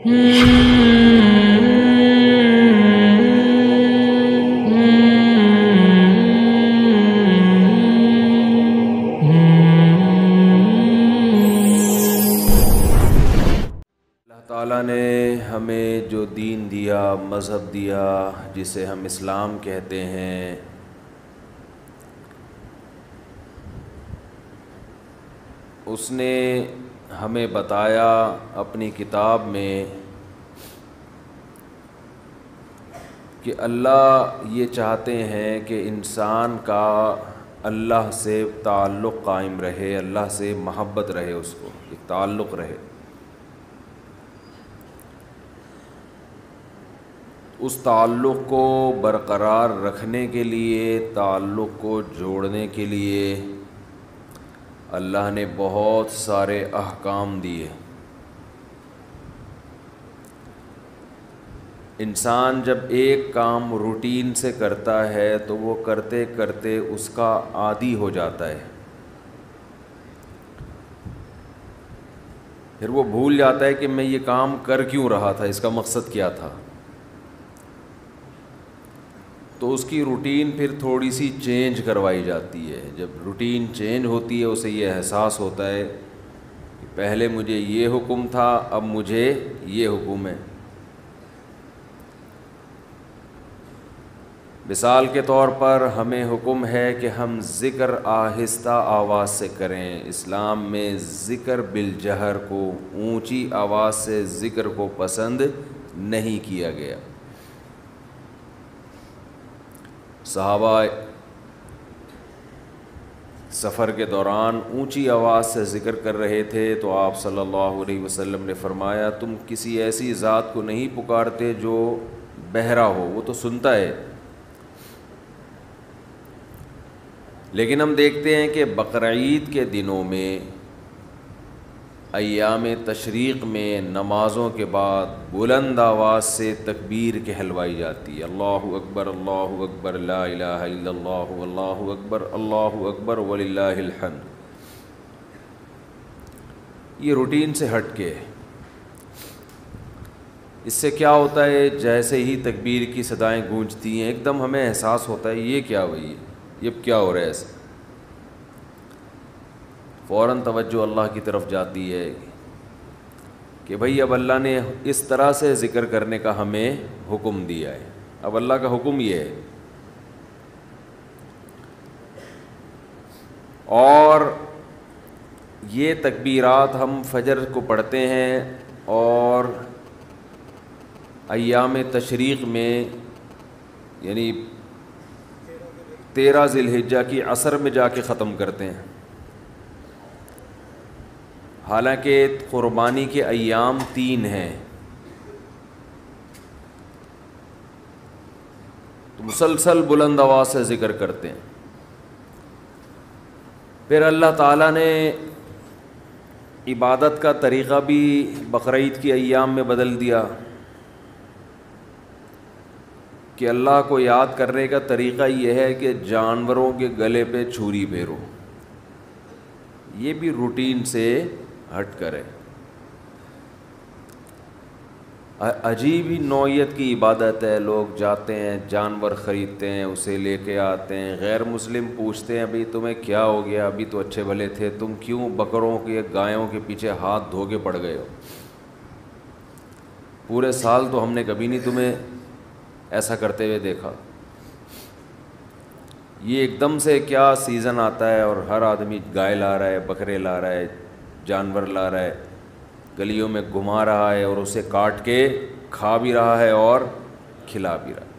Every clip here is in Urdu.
تعالیٰ نے ہمیں جو دین دیا، مذہب دیا جسے ہم اسلام کہتے ہیں، اس نے ہمیں بتایا اپنی کتاب میں کہ اللہ یہ چاہتے ہیں کہ انسان کا اللہ سے تعلق قائم رہے، اللہ سے محبت رہے، اس کو ایک تعلق رہے۔ اس تعلق کو برقرار رکھنے کے لیے، تعلق کو جوڑنے کے لیے اللہ نے بہت سارے احکام دیے۔ انسان جب ایک کام روٹین سے کرتا ہے تو وہ کرتے کرتے اس کا عادی ہو جاتا ہے، پھر وہ بھول جاتا ہے کہ میں یہ کام کر کیوں رہا تھا، اس کا مقصد کیا تھا۔ تو اس کی روٹین پھر تھوڑی سی چینج کروائی جاتی ہے۔ جب روٹین چینج ہوتی ہے اسے یہ احساس ہوتا ہے کہ پہلے مجھے یہ حکم تھا، اب مجھے یہ حکم ہے۔ مثال کے طور پر ہمیں حکم ہے کہ ہم ذکر آہستہ آواز سے کریں۔ اسلام میں ذکر بالجہر کو، اونچی آواز سے ذکر کو پسند نہیں کیا گیا۔ صحابہ سفر کے دوران اونچی آواز سے ذکر کر رہے تھے تو آپ صلی اللہ علیہ وسلم نے فرمایا، تم کسی ایسی ذات کو نہیں پکارتے جو بہرا ہو، وہ تو سنتا ہے۔ لیکن ہم دیکھتے ہیں کہ بقرعید کے دنوں میں، ایام تشریق میں، نمازوں کے بعد بلند آواز سے تکبیر کہلوائی جاتی ہے، اللہ اکبر اللہ اکبر لا الہ الا اللہ اللہ اکبر وللہ الحمد۔ یہ روٹین سے ہٹ کے، اس سے کیا ہوتا ہے، جیسے ہی تکبیر کی صدائیں گونجتی ہیں ایک دم ہمیں احساس ہوتا ہے یہ کیا ہوئی، یہ کیا ہو رہا ہے، ایسے فوراً توجہ اللہ کی طرف جاتی ہے کہ بھئی اب اللہ نے اس طرح سے ذکر کرنے کا ہمیں حکم دیا ہے۔ اب اللہ کا حکم یہ ہے، اور یہ تکبیرات ہم فجر کو پڑھتے ہیں اور ایام تشریق میں، یعنی 13 ذی الحجہ کی عصر میں جا کے ختم کرتے ہیں۔ حالانکہ قربانی کے ایام 3 ہیں، تو مسلسل بلند آواز سے ذکر کرتے ہیں۔ پھر اللہ تعالیٰ نے عبادت کا طریقہ بھی بقرعید کے ایام میں بدل دیا کہ اللہ کو یاد کرنے کا طریقہ یہ ہے کہ جانوروں کے گلے پہ چھری پھیرو، یہ بھی روٹین سے ہٹ کرے۔ عجیب ہی نوعیت کی عبادت ہے، لوگ جاتے ہیں جانور خریدتے ہیں، اسے لے کے آتے ہیں، غیر مسلم پوچھتے ہیں بھئی تمہیں کیا ہو گیا، ابھی تو اچھے بھلے تھے، تم کیوں بکروں کے گایوں کے پیچھے ہاتھ دھو کے پڑ گئے ہو، پورے سال تو ہم نے کبھی نہیں تمہیں ایسا کرتے ہوئے دیکھا۔ یہ ایک دم سے کیا سیزن آتا ہے اور ہر آدمی گائے لا رہا ہے، بکرے لا رہا ہے، جانور لا رہا ہے، گلیوں میں گھما رہا ہے اور اسے کاٹ کے کھا بھی رہا ہے اور کھلا بھی رہا ہے۔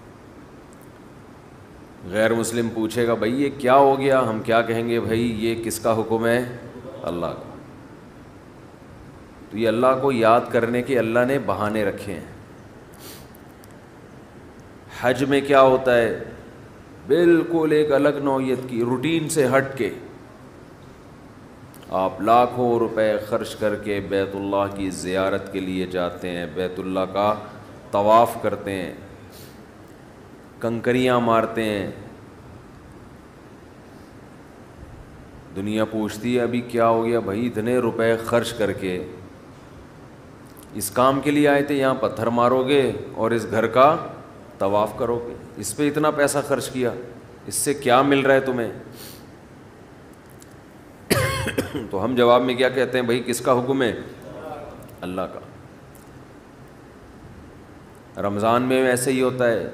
غیر مسلم پوچھے گا بھئی یہ کیا ہو گیا، ہم کیا کہیں گے، بھئی یہ کس کا حکم ہے، اللہ کا۔ تو یہ اللہ کو یاد کرنے کے اللہ نے بہانے رکھے ہیں۔ حج میں کیا ہوتا ہے، بالکل ایک الگ نوعیت کی، روٹین سے ہٹ کے آپ لاکھوں روپے خرچ کر کے بیت اللہ کی زیارت کے لیے جاتے ہیں، بیت اللہ کا طواف کرتے ہیں، کنکریاں مارتے ہیں۔ دنیا پوچھتی ہے ابھی کیا ہو گیا، بھائی اتنے روپے خرچ کر کے اس کام کے لیے آئے تھے, یہاں پتھر مارو گے اور اس گھر کا طواف کرو گے, اس پہ اتنا پیسہ خرچ کیا, اس سے کیا مل رہا ہے تمہیں؟ تو ہم جواب میں کیا کہتے ہیں, بھائی کس کا حکم ہے؟ اللہ کا. رمضان میں ایسے ہی ہوتا ہے,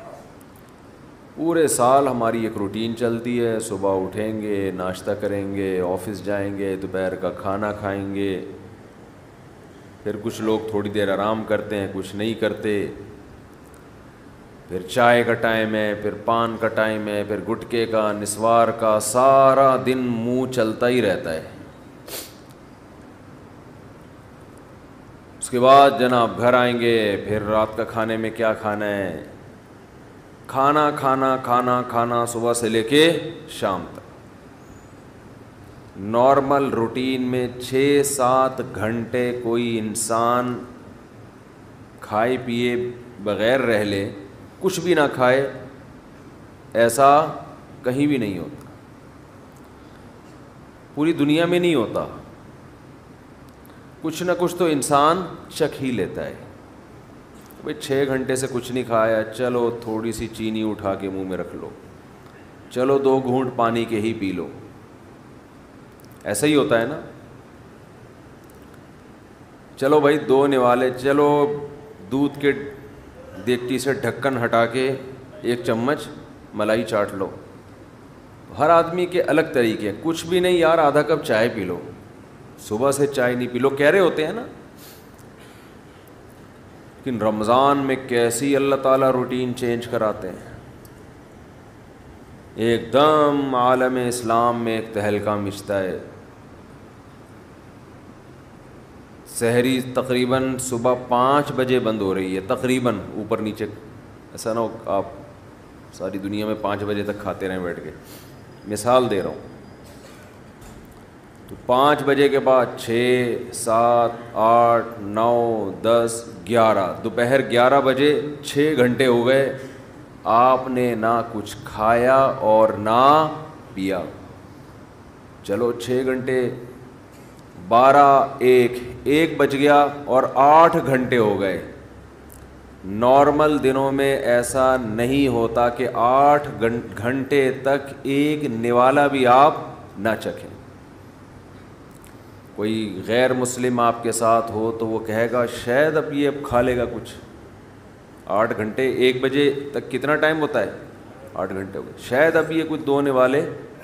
پورے سال ہماری ایک روٹین چلتی ہے, صبح اٹھیں گے, ناشتہ کریں گے, آفس جائیں گے, دوپہر کا کھانا کھائیں گے, پھر کچھ لوگ تھوڑی دیر آرام کرتے ہیں, کچھ نہیں کرتے, پھر چائے کا ٹائم ہے, پھر پان کا ٹائم ہے, پھر گٹکے کا, نسوار کا, سارا دن منہ چلتا ہی رہتا ہے. اس کے بعد جناب گھر آئیں گے, پھر رات کا کھانے میں کیا کھانا ہے, کھانا کھانا کھانا کھانا صبح سے لے کے شام تک. نارمل روٹین میں 6-7 گھنٹے کوئی انسان کھائے پیے بغیر رہ لے, کچھ بھی نہ کھائے, ایسا کہیں بھی نہیں ہوتا, پوری دنیا میں نہیں ہوتا. کچھ نہ کچھ تو انسان چکھ ہی لیتا ہے. بھئی 6 گھنٹے سے کچھ نہیں کھایا, چلو تھوڑی سی چینی اٹھا کے منہ میں رکھ لو, چلو 2 گھونٹ پانی کے ہی پی لو, ایسا ہی ہوتا ہے نا. چلو بھائی 2 نوالے, چلو دودھ کے دیگچی سے ڈھکن ہٹا کے 1 چمچ ملائی چاٹ لو. ہر آدمی کے الگ طریقے. کچھ بھی نہیں یار, آدھا کپ چائے پی لو, صبح سے چائے نہیں پی لو, کہہ رہے ہوتے ہیں نا. لیکن رمضان میں کیسی اللہ تعالیٰ روٹین چینج کراتے ہیں, ایک دم عالم اسلام میں ایک تہلکہ مچتا ہے. سحری تقریباً صبح 5 بجے بند ہو رہی ہے, تقریباً, اوپر نیچے, ایسا نہ ہو آپ ساری دنیا میں 5 بجے تک کھاتے رہیں بیٹھ کے, مثال دے رہا ہوں. تو 5 بجے کے بعد 6, 7, 8, 9, 10, 11, دوپہر 11 بجے 6 گھنٹے ہو گئے, آپ نے نہ کچھ کھایا اور نہ پیا. چلو 6 گھنٹے, 12, 1 بج گیا اور 8 گھنٹے ہو گئے. نارمل دنوں میں ایسا نہیں ہوتا کہ 8 گھنٹے تک ایک نوالا بھی آپ نہ چکھیں. کوئی غیر مسلم آپ کے ساتھ ہو تو وہ کہے گا شاید اب یہ کھا لے گا کچھ. 8 گھنٹے, 1 بجے تک کتنا ٹائم ہوتا ہے؟ 8 گھنٹے ہو گئے, شاید اب یہ کچھ 2 نوالے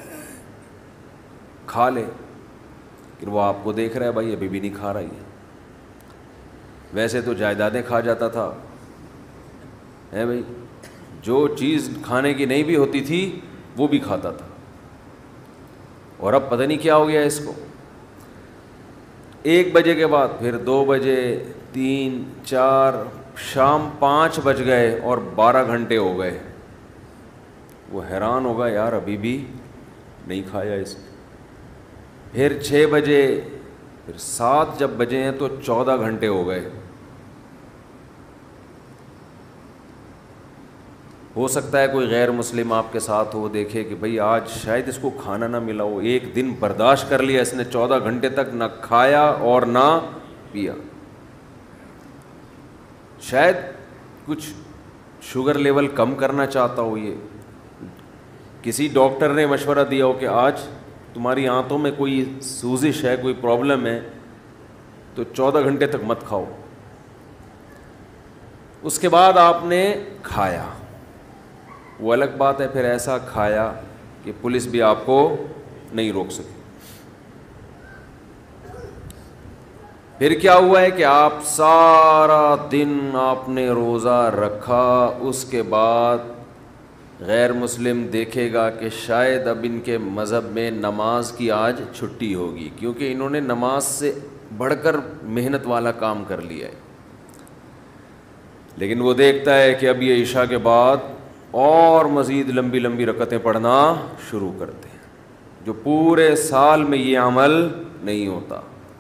کھا لے. کہ وہ آپ کو دیکھ رہا ہے, بھائی ابھی بھی نہیں کھا رہا ہے. ویسے تو جائیدادیں کھا جاتا تھا, ہے بھائی, جو چیز کھانے کی نہیں بھی ہوتی تھی وہ بھی کھاتا تھا. اور اب پتہ نہیں کیا ہو گیا اس کو. 1 بجے کے بعد پھر 2 بجے, 3, 4, شام 5 بج گئے اور 12 گھنٹے ہو گئے. وہ حیران ہوگا یار ابھی بھی نہیں کھایا اس نے. پھر 6 بجے, پھر 7 جب بجے ہیں تو 14 گھنٹے ہو گئے. ہو سکتا ہے کوئی غیر مسلم آپ کے ساتھ ہو, دیکھے کہ بھئی آج شاید اس کو کھانا نہ ملا ہو, 1 دن برداشت کر لیا اس نے, 14 گھنٹے تک نہ کھایا اور نہ پیا. شاید کچھ شوگر لیول کم کرنا چاہتا ہو, یہ کسی ڈاکٹر نے مشورہ دیا ہو کہ آج تمہاری آنتوں میں کوئی سوزش ہے, کوئی پرابلم ہے, تو 14 گھنٹے تک مت کھاؤ. اس کے بعد آپ نے کھایا, وہ الگ بات ہے, پھر ایسا کھایا کہ پولیس بھی آپ کو نہیں روک سکی. پھر کیا ہوا ہے کہ آپ سارا دن آپ نے روزہ رکھا. اس کے بعد غیر مسلم دیکھے گا کہ شاید اب ان کے مذہب میں نماز کی آج چھٹی ہوگی, کیونکہ انہوں نے نماز سے بڑھ کر محنت والا کام کر لیا ہے. لیکن وہ دیکھتا ہے کہ اب یہ عشاء کے بعد اور مزید لمبی لمبی رکعتیں پڑھنا شروع کرتے ہیں, جو پورے سال میں یہ عمل نہیں ہوتا.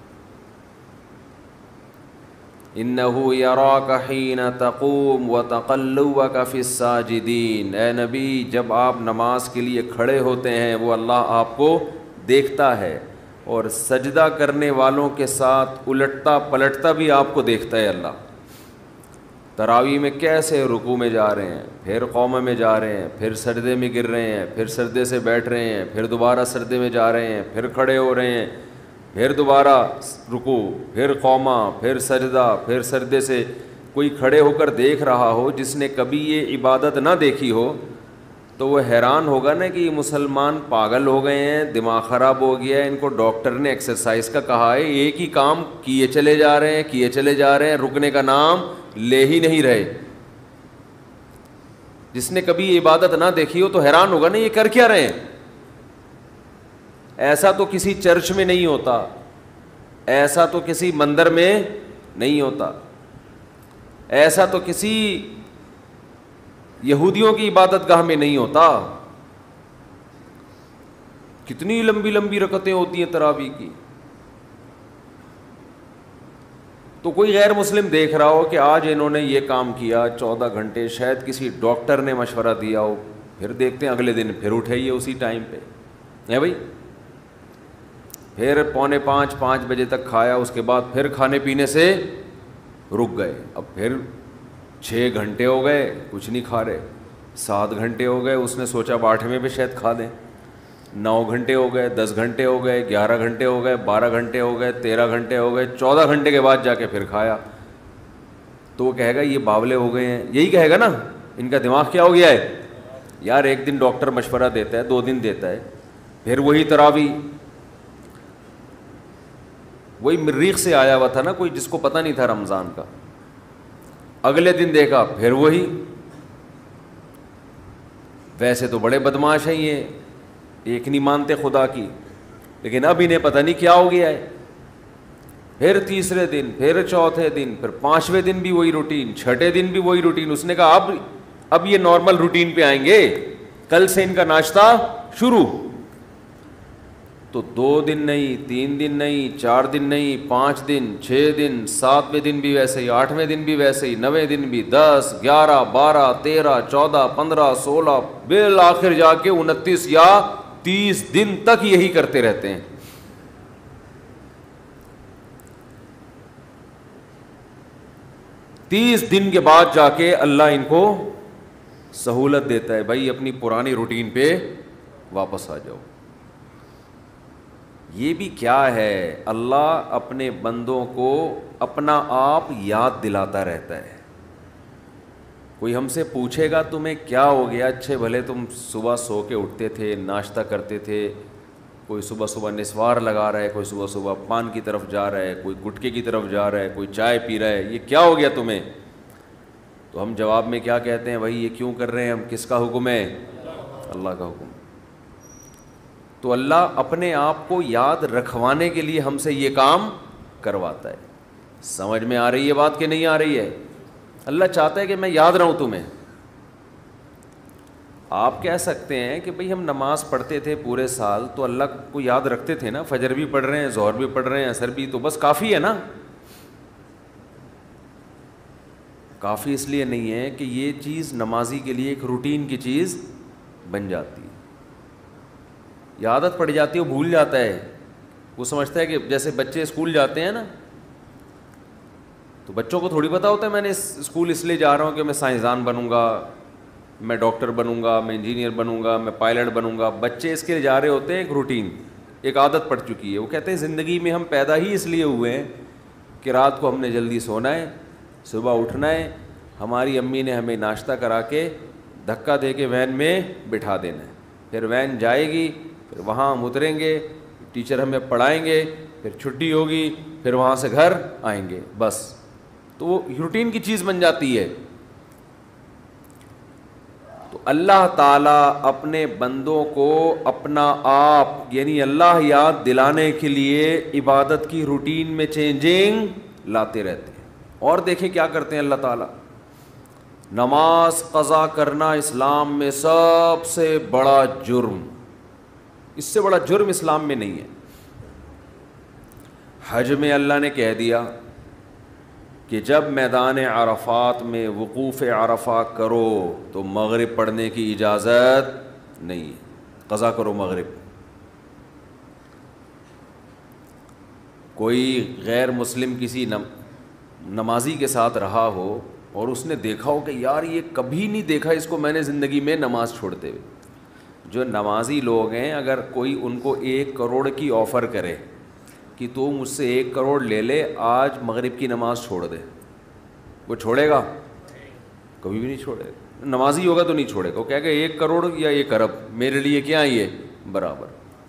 اِنَّهُ يَرَاكَ حِينَ تَقُومُ وَتَقَلُّبَكَ فِي السَّاجِدِينَ. اے نبی, جب آپ نماز کے لیے کھڑے ہوتے ہیں وہ اللہ آپ کو دیکھتا ہے, اور سجدہ کرنے والوں کے ساتھ الٹتا پلٹتا بھی آپ کو دیکھتا ہے اللہ. تراویح میں کیسے رکوع میں جا رہے ہیں, پھر قومہ میں جا رہے ہیں, پھر سجدے میں گر رہے ہیں, پھر سجدے سے بیٹھ رہے ہیں, پھر دوبارہ سجدے میں جا رہے ہیں, پھر کھڑے ہو رہے ہیں, پھر دوبارہ رکوع, پھر قومہ, پھر سجدہ, پھر سجدے سے. کوئی کھڑے ہو کر دیکھ رہا ہو جس نے کبھی یہ عبادت نہ دیکھی ہو تو وہ حیران ہوگا نا کہ یہ مسلمان پاگل ہو گئے ہیں, دماغ خراب ہو گیا ہے, ان کو ڈاکٹر نے ایکسرسائز کا کہا ہے, ایک ہی کام کیے چلے جا رہے ہیں, کیے چلے جا رہے ہیں, رکنے کا نام لے ہی نہیں رہے. جس نے کبھی یہ عبادت نہ دیکھی ہو تو حیران ہوگا نا یہ کر کیا رہے ہیں. ایسا تو کسی چرچ میں نہیں ہوتا, ایسا تو کسی مندر میں نہیں ہوتا, ایسا تو کسی یہودیوں کی عبادت گاہ میں نہیں ہوتا. کتنی لمبی لمبی رکعتیں ہوتی ہیں تراویح کی. تو کوئی غیر مسلم دیکھ رہا ہو کہ آج انہوں نے یہ کام کیا 14 گھنٹے, شاید کسی ڈاکٹر نے مشورہ دیا ہو, پھر دیکھتے ہیں اگلے دن پھر اٹھائیے اسی ٹائم پہ ہے بھائی, پھر 4:45 بجے تک کھایا, اس کے بعد پھر کھانے پینے سے رک گئے, اب پھر 6 گھنٹے ہو گئے کچھ نہیں کھا رہے, 7 گھنٹے ہو گئے, اس نے سوچا اب 8ویں پہ شاید کھا دیں, 9 گھنٹے ہو گئے, 10 گھنٹے ہو گئے, 11 گھنٹے ہو گئے, 12 گھنٹے ہو گئے, 13 گھنٹے ہو گئے, 14 گھنٹے کے بعد جا کے پھر کھایا. تو وہ کہے گا یہ باولے ہو گئے ہیں, یہی کہے گا نا, ان کا دماغ کیا ہو گیا ہے. یار ایک دن ڈاکٹر مشورہ دیتا ہے, 2 دن دیتا ہے, پھر وہی تراویح. وہی مریخ سے آیا ہوا تھا نا کوئی جس کو پتہ نہیں تھا رمضان کا, اگلے دن دیکھا پھر وہی. ویسے تو بڑے بدماش ہیں یہ, ایک نہیں مانتے خدا کی, لیکن اب انہیں پتہ نہیں کیا ہو گیا ہے. پھر تیسرے دن, پھر چوتھے دن, پھر 5ویں دن بھی وہی روٹین, 6ٹھے دن بھی وہی روٹین. اس نے کہا اب یہ نارمل روٹین پہ آئیں گے, کل سے ان کا ناشتہ شروع. تو 2 دن نہیں, 3 دن نہیں, 4 دن نہیں, 5 دن, 6 دن, 7ویں دن بھی ویسے ہی, 8ویں دن بھی ویسے ہی, 9ویں دن بھی, 10, 11, 12, 13, 14, 15, 16, بالآخر جا کے 29 یا 30 دن تک یہی کرتے رہتے ہیں. تیس دن کے بعد جا کے اللہ ان کو سہولت دیتا ہے, بھائی اپنی پرانی روٹین پہ واپس آ جاؤ. یہ بھی کیا ہے, اللہ اپنے بندوں کو اپنا آپ یاد دلاتا رہتا ہے. کوئی ہم سے پوچھے گا تمہیں کیا ہو گیا, اچھے بھلے تم صبح سو کے اٹھتے تھے, ناشتہ کرتے تھے, کوئی صبح صبح نسوار لگا رہا ہے, کوئی صبح صبح پان کی طرف جا رہا ہے, کوئی گٹکے کی طرف جا رہا ہے, کوئی چائے پی رہا ہے, یہ کیا ہو گیا تمہیں؟ تو ہم جواب میں کیا کہتے ہیں, بھائی یہ کیوں کر رہے ہیں ہم, کس کا حکم ہے؟ اللہ کا حکم. تو اللہ اپنے آپ کو یاد رکھوانے کے لیے ہم سے یہ کام کرواتا ہے. سمجھ میں آ رہی ہے بات کہ نہیں آ رہی ہے؟ اللہ چاہتا ہے کہ میں یاد رہوں تمہیں. آپ کہہ سکتے ہیں کہ بھئی ہم نماز پڑھتے تھے پورے سال تو اللہ کو یاد رکھتے تھے نا, فجر بھی پڑھ رہے ہیں, ظہر بھی پڑھ رہے ہیں, عصر بھی, تو بس کافی ہے نا. کافی اس لیے نہیں ہے کہ یہ چیز نمازی کے لیے ایک روٹین کی چیز بن جاتی ہے, یہ عادت پڑ جاتی ہے, وہ بھول جاتا ہے. وہ سمجھتا ہے کہ جیسے بچے اسکول جاتے ہیں نا, تو بچوں کو تھوڑی پتہ ہوتا ہے میں نے اسکول اس لیے جا رہا ہوں کہ میں سائنسدان بنوں گا, میں ڈاکٹر بنوں گا, میں انجینئر بنوں گا, میں پائلٹ بنوں گا. بچے اس کے لیے جا رہے ہوتے ہیں, ایک روٹین, ایک عادت پڑ چکی ہے. وہ کہتے ہیں زندگی میں ہم پیدا ہی اس لیے ہوئے ہیں کہ رات کو ہم نے جلدی سونا ہے, صبح اٹھنا ہے, ہماری امی نے ہمیں ناشتہ کرا کے دھکا دے کے وین میں بٹھا دینا ہے, پھر وین جائے گی, پھر وہاں ہم اتریں گے, ٹیچر ہمیں پڑھائیں گے, پھر چھٹی ہوگی, پھر وہاں سے گھر آئیں گے, بس. تو وہ روٹین کی چیز بن جاتی ہے. تو اللہ تعالیٰ اپنے بندوں کو اپنا آپ یعنی اللہ یاد دلانے کے لیے عبادت کی روٹین میں چینجنگ لاتے رہتے ہیں. اور دیکھیں کیا کرتے ہیں اللہ تعالیٰ, نماز قضا کرنا اسلام میں سب سے بڑا جرم, اس سے بڑا جرم اسلام میں نہیں ہے. حج میں اللہ نے کہہ دیا کہ جب میدان عرفات میں وقوف عرفہ کرو تو مغرب پڑھنے کی اجازت نہیں ہے, قضا کرو مغرب. کوئی غیر مسلم کسی نمازی کے ساتھ رہا ہو اور اس نے دیکھا ہو کہ یار یہ کبھی نہیں دیکھا اس کو میں نے زندگی میں نماز چھوڑتے ہوئے. جو نمازی لوگ ہیں اگر کوئی ان کو 1 کروڑ کی آفر کرے کہ تو مجھ سے 1 کروڑ لے لے, آج مغرب کی نماز چھوڑ دے, وہ چھوڑے گا؟ کبھی بھی نہیں چھوڑے گا. نمازی ہوگا تو نہیں چھوڑے گا, وہ کہے گا 1 کروڑ یا 1 ارب میرے لیے کیا یہ برابر.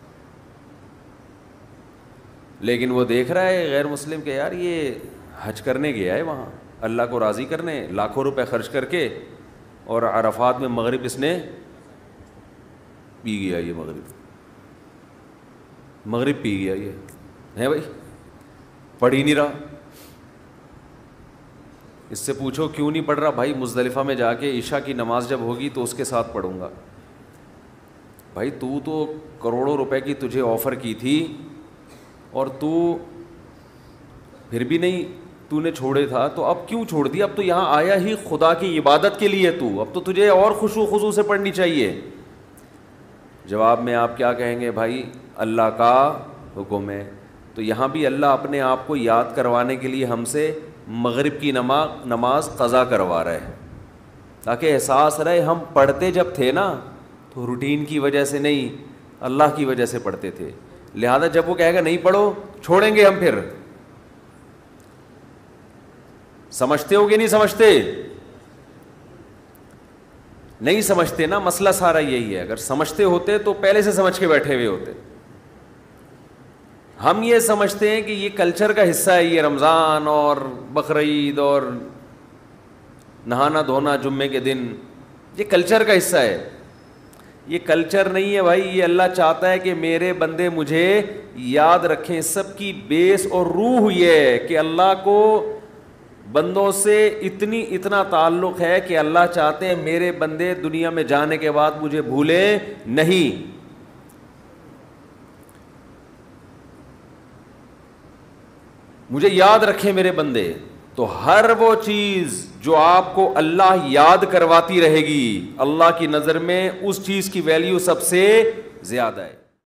لیکن وہ دیکھ رہا ہے غیر مسلم کہ یار یہ حج کرنے گیا ہے وہاں اللہ کو راضی کرنے, لاکھوں روپے خرچ کر کے, اور عرفات میں مغرب اس نے پی گیا, یہ مغرب پی گیا, یہ ہے بھائی پڑھ ہی نہیں رہا. اس سے پوچھو کیوں نہیں پڑھ رہا؟ بھائی مزدلفہ میں جا کے عشاء کی نماز جب ہوگی تو اس کے ساتھ پڑھوں گا. بھائی تو کروڑوں روپے کی تجھے آفر کی تھی اور تو پھر بھی نہیں, تو نے چھوڑے تھا تو اب کیوں چھوڑ دیا؟ اب تو یہاں آیا ہی خدا کی عبادت کے لیے, تو اب تو تجھے اور خشوع خضوع سے پڑھنی چاہیے. جواب میں آپ کیا کہیں گے؟ بھائی اللہ کا حکم ہے. تو یہاں بھی اللہ اپنے آپ کو یاد کروانے کے لیے ہم سے مغرب کی نماز قضا کروا رہا ہے, تاکہ احساس رہے ہم پڑھتے جب تھے نا تو روٹین کی وجہ سے نہیں, اللہ کی وجہ سے پڑھتے تھے. لہذا جب وہ کہے گا نہیں پڑھو, چھوڑیں گے ہم پھر. سمجھتے ہو کہ نہیں سمجھتے؟ نہیں سمجھتے نا, مسئلہ سارا یہی ہے. اگر سمجھتے ہوتے تو پہلے سے سمجھ کے بیٹھے ہوئے ہوتے. ہم یہ سمجھتے ہیں کہ یہ کلچر کا حصہ ہے, یہ رمضان اور بقرعید اور نہانا دھونا جمعے کے دن, یہ کلچر کا حصہ ہے. یہ کلچر نہیں ہے بھائی, یہ اللہ چاہتا ہے کہ میرے بندے مجھے یاد رکھیں. سب کی بیس اور روح یہ ہے کہ اللہ کو بندوں سے اتنا تعلق ہے کہ اللہ چاہتے ہیں میرے بندے دنیا میں جانے کے بعد مجھے بھولیں نہیں. مجھے یاد رکھیں میرے بندے. تو ہر وہ چیز جو آپ کو اللہ یاد کرواتی رہے گی, اللہ کی نظر میں اس چیز کی ویلیو سب سے زیادہ ہے.